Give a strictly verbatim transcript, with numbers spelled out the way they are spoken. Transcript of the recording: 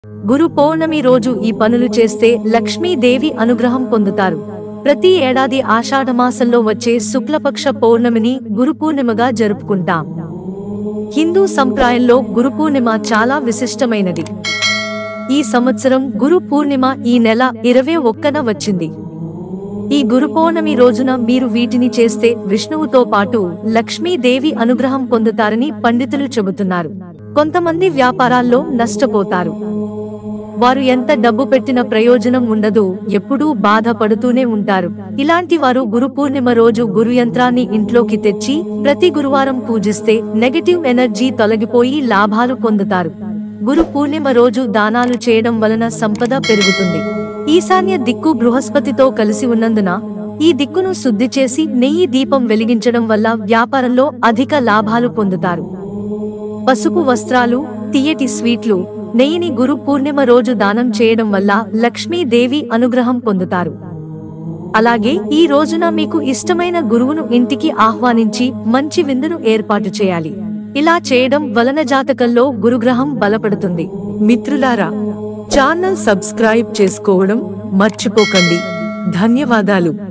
గురు పౌర్ణమి రోజు ఈ పనులు చేస్తే లక్ష్మీదేవి అనుగ్రహం పొందుతారు. ప్రతి ఏడాది ఆషాఢమాసంలో వచ్చే శుక్లపక్ష పౌర్ణమిని గురు పూర్ణిమగా జరుపుకుంటాం. హిందూ సంప్రదాయంలో గురు పూర్ణిమ చాలా విశిష్టమైనది. ఈ సంవత్సరం గురు పూర్ణిమ ఈ నెల ఇరవై ఒక్కన వచ్చింది. ఈ గురు పౌర్ణమి రోజున మీరు వీటిని చేస్తే విష్ణువుతో పాటు లక్ష్మీదేవి అనుగ్రహం పొందుతారని పండితులు చెబుతున్నారు. కొంతమంది వ్యాపారాల్లో నష్టపోతారు. వారు ఎంత డబ్బు పెట్టిన ప్రయోజనం ఉండదు, ఎప్పుడూ బాధపడుతూనే ఉంటారు. ఇలాంటి వారు గురు పూర్ణిమ రోజు గురు యంత్రాన్ని ఇంట్లోకి తెచ్చి ప్రతి గురువారం పూజిస్తే నెగటివ్ ఎనర్జీ తొలగిపోయి లాభాలు పొందుతారు. గురు పూర్ణిమ రోజు దానాలు చేయడం వలన సంపద పెరుగుతుంది. ఈశాన్య దిక్కు బృహస్పతితో కలిసి ఉన్నందున ఈ దిక్కును శుద్ధి చేసి నెయ్యి దీపం వెలిగించడం వల్ల వ్యాపారంలో అధిక లాభాలు పొందుతారు. పసుపు వస్త్రాలు, తియ్యటి స్వీట్లు, నెయ్యిని గురు పూర్ణిమ రోజు దానం చేయడం వల్ల లక్ష్మీదేవి అనుగ్రహం పొందుతారు. అలాగే ఈ రోజున మీకు ఇష్టమైన గురువును ఇంటికి ఆహ్వానించి మంచి విందును ఏర్పాటు చేయాలి. ఇలా చేయడం వలన జాతకంలో గురుగ్రహం బలపడుతుంది. మిత్రులారా, ఛానల్ సబ్స్క్రైబ్ చేసుకోవడం మర్చిపోకండి. ధన్యవాదాలు.